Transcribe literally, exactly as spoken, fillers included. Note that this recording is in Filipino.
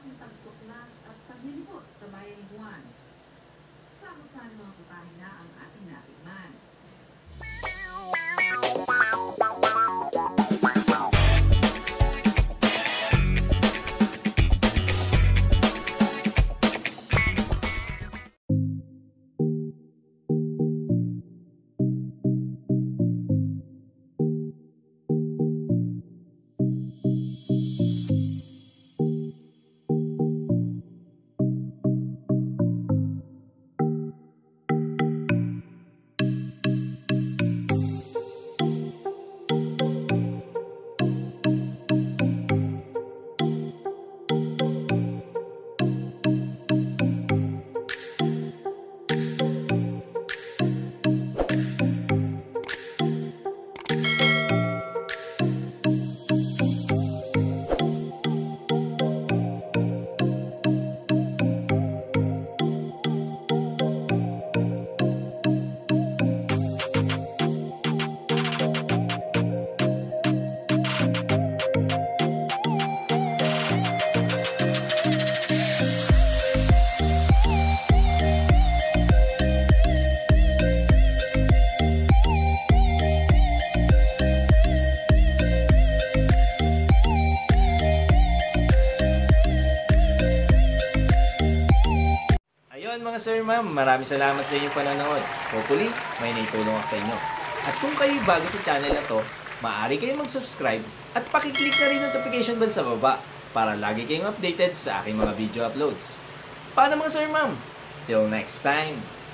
aking pagtuklas at paglilibot sa bayan ni Juan. Samot-saring mga putahe na ang ating natikman. Mga sir, ma'am, maraming salamat sa inyong panonood. Hopefully, may naitulong ako sa inyo. At kung kayo bago sa channel na to, maaari kayong mag-subscribe at pakiclick na rin notification bell sa baba para lagi kayong updated sa aking mga video uploads. Paano mga sir, ma'am? Till next time!